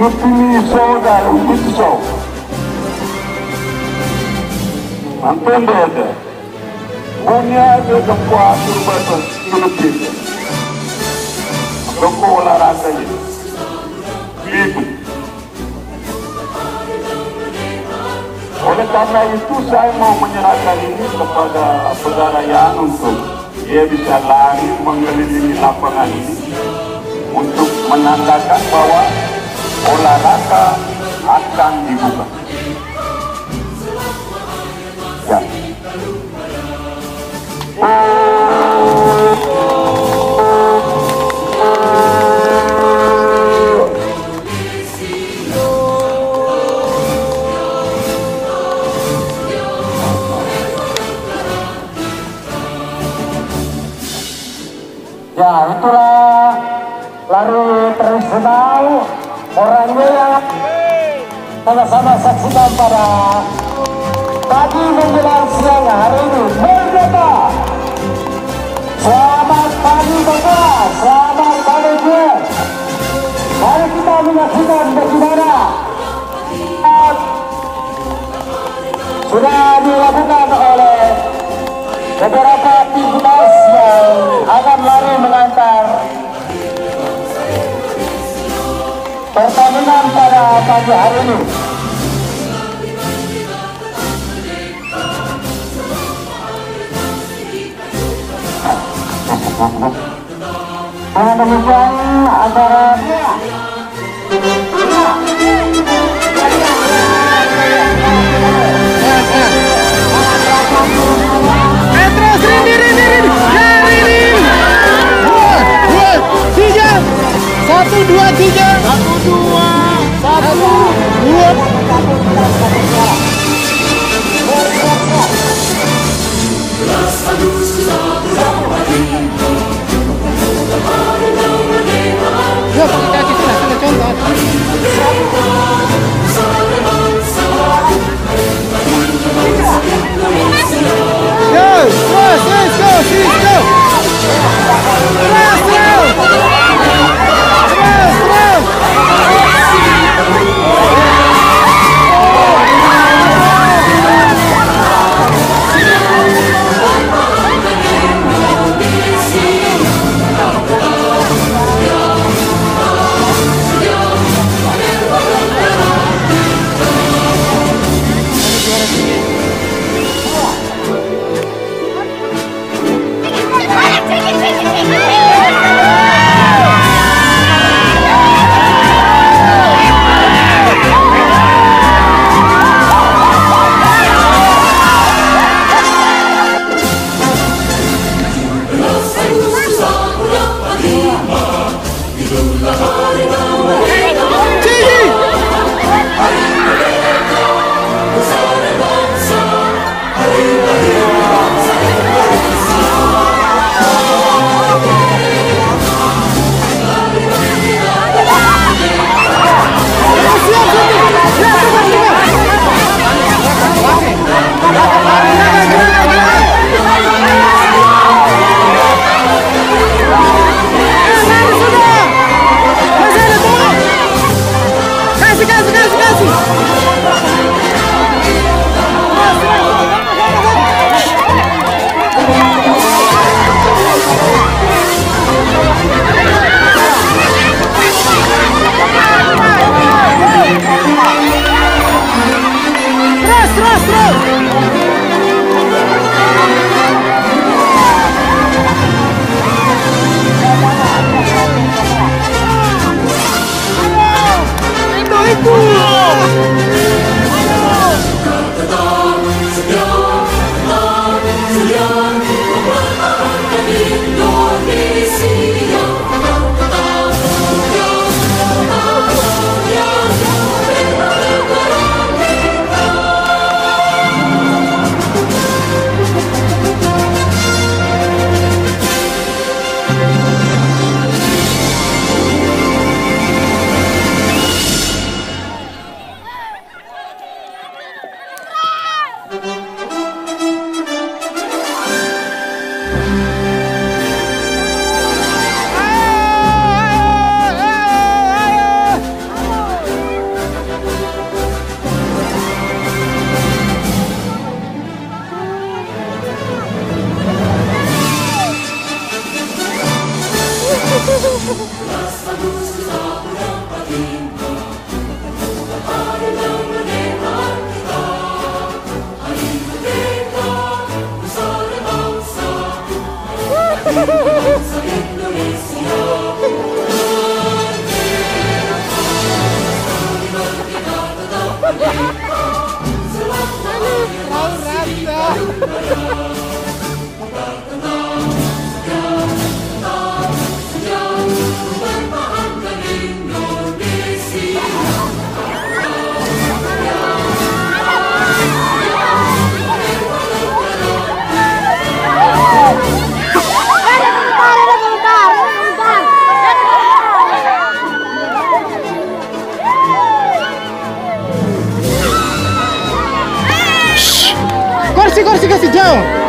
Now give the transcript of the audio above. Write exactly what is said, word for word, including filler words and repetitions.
dipilih saudara Witso. Antende ada, punya ada kekuatan batas lebih. Loko olahraga ini, itu. Oleh karena itu saya mau menyerahkan ini kepada saudara Yan untuk dia bisa lari mengelilingi lapangan ini untuk menandakan bahwa olahraga akan dibuka. Ya. Ya, itulah lari tradisional orangnya yang sama-sama saksikan pada pagi menjelang siang hari ini. Merdeka! Selamat pagi Bapak, selamat pagi Bu. Mari kita menyaksikan bagaimana sudah dilakukan oleh beberapa aktivitas yang akan lari mengantar pertandingan pada pagi hari ini. Dengan demikian antara terus Rindi, Rindi, Rindi, ya Rindi, dua, dua, tiga, satu, dua, tiga, satu, dua, satu, dua. Ya, kita kita kita contoh. Go, let's let's go, let's go. Let's go. Let's Kursi, kursi kasih jauh.